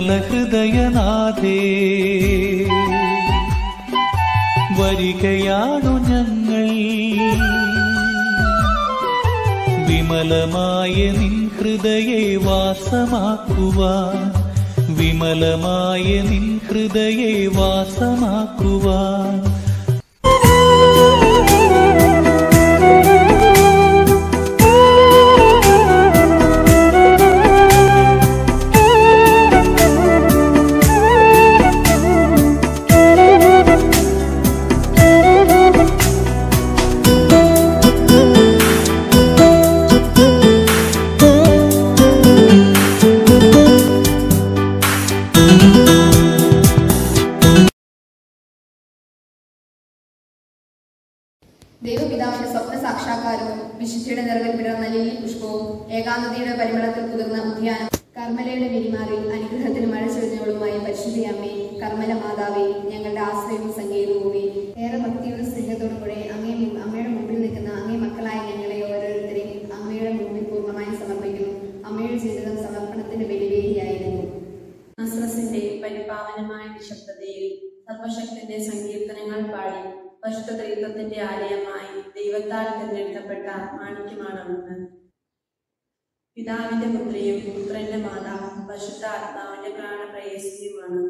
വിമല ഹൃദയനാഥേ വരികയാണു ഞങ്ങൾ വിമലമായ നിൻ ഹൃദയെ വാസമാക്കുവാൻ വിമലമായ നിൻ ഹൃദയെ വാസമാക്കുവാൻ ദൈവപിതാവിന്റെ സ്വപ്ന സാക്ഷാത്കാരവും വിശുദ്ധിയുടെ നിറവിൽ വിടർന്ന ലില്ലി പുഷ്പവും ഏകാന്തതയുടെ പരിമളത്തിൽ കുതിർന്ന ഉദ്യാനം കർമ്മലയുടെ വിരിമാറിൽ അനുഗ്രഹത്തിന് മഴ ചൊരിഞ്ഞവളുമായി പരിശുദ്ധി അമ്മേ, കർമ്മല മാതാവേ, ഞങ്ങളുടെ ആശ്രയവും സങ്കേതവുമേ, ഏറെ ഭക്തിയുടെ സ്നേഹത്തോടു കൂടെ അമ്മയുടെ മുമ്പിൽ നിൽക്കുന്ന അങ്ങേ മക്കളായ ഞങ്ങളെ ഓരോരുത്തരെയും അമ്മയുടെ മുമ്പിൽ പൂർണ്ണമായി സമർപ്പിക്കുന്നു. അമ്മയുടെ ജീവിതം സമർപ്പണത്തിന്റെ ബലിവേദിയായിരുന്നു. നസ്രസിന്റെ പരിപാവനമായ നിശബ്ദതയിൽ സർവശക്തന്റെ സങ്കീർത്തനങ്ങൾ പാടി പരിശുദ്ധ ത്രിത്വത്തിന്റെ ആലയമായി ദൈവത്താൽ തിരഞ്ഞെടുക്കപ്പെട്ട മാണിക്യമാണവന്ന്. പിതാവിന്റെ പുത്രിയും പുത്രന്റെ മാതാവും പരിശുദ്ധ ആത്മാവിന്റെ പ്രാണപ്രേയസിയുമാണ്.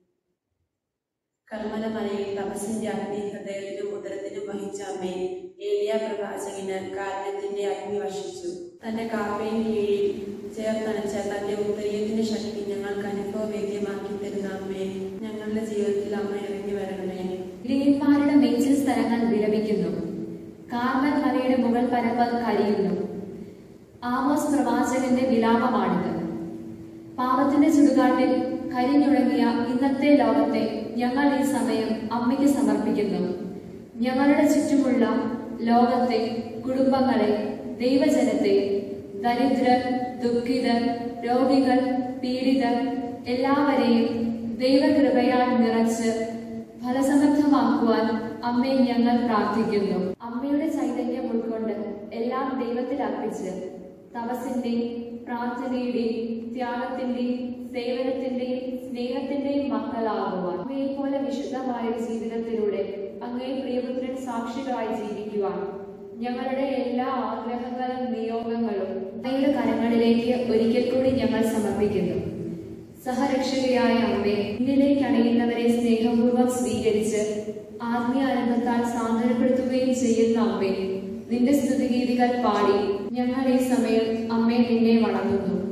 കർമ്മലമലയിൽ തപസ്സിന്റെ അഗ്നി ഹൃദയത്തിനും ഉദരത്തിനും വഹിച്ച അമ്മയെ ഏലിയ പ്രവാചകന് കാരുണ്യത്തിന്റെ അഗ്നി വർഷിച്ചു. തന്റെ കാപ്പയും കീഴിൽ ചേർത്തണച്ച തന്റെ ഉത്തരീയത്തിന്റെ ശക്തി ഞങ്ങൾക്ക് അനുഭവവേദ്യമാക്കി തരുന്ന അമ്മയെ, ഞങ്ങളുടെ ജീവിതത്തിൽ അമ്മ ഇറങ്ങി വരണമേ. ഗ്രീന്മാരുടെ മേച്ചിൽ സ്ഥലങ്ങൾ വിലപിക്കുന്നു, കാർമൽ മലയുടെ മുകൾ പരപ്പ് കരിയുന്നു. ആമോസ് പ്രവാചകന്റെ വിലാപമാണിത്. പാപത്തിന്റെ ചുടുകാട്ടിൽ കരിഞ്ഞുടങ്ങിയ ഇന്നത്തെ ലോകത്തെ ഞങ്ങൾ ഈ സമയം അമ്മയ്ക്ക് സമർപ്പിക്കുന്നു. ഞങ്ങളുടെ ചുറ്റുമുള്ള ലോകത്തെ, കുടുംബങ്ങളെ, ദൈവജനത്തെ, ദരിദ്രർ, ദുഃഖിതർ, രോഗികൾ, പീഡിതർ എല്ലാവരെയും ദൈവകൃപയാൽ നിറച്ച് ഫലസമൃദ്ധമാക്കുവാൻ അമ്മയെ ഞങ്ങൾ പ്രാർത്ഥിക്കുന്നു. അമ്മയുടെ ചൈതന്യം ഉൾക്കൊണ്ട് എല്ലാം ദൈവത്തിൽ അർപ്പിച്ച് തപസ്സിന്റെയും പ്രാർത്ഥനയുടെയും ത്യാഗത്തിന്റെയും സേവനത്തിന്റെയും സ്നേഹത്തിന്റെയും മക്കളാകുവാൻ, അമ്മയെ പോലെ വിശുദ്ധമായ ജീവിതത്തിലൂടെ അങ്ങേ പ്രിയപുത്രൻ സാക്ഷികളായി ജീവിക്കുവാൻ ഞങ്ങളുടെ എല്ലാ ആഗ്രഹങ്ങളും നിയോഗങ്ങളും അമ്മയുടെ കരങ്ങളിലേക്ക് ഒരിക്കൽ കൂടി ഞങ്ങൾ സമർപ്പിക്കുന്നു. സഹരക്ഷകയായ അമ്മേ, നിന്നിലേക്ക് അണയുന്നവരെ സ്നേഹപൂർവ്വം സ്വീകരിച്ച് ആത്മീയാനന്ദത്താൽ സാന്ത്വനപ്പെടുത്തുകയും ചെയ്യുന്ന അമ്മേ, നിന്റെ സ്തുതിഗീതികൾ പാടി ഞങ്ങൾ ഈ സമയം അമ്മേ നിന്നെ വണങ്ങുന്നു.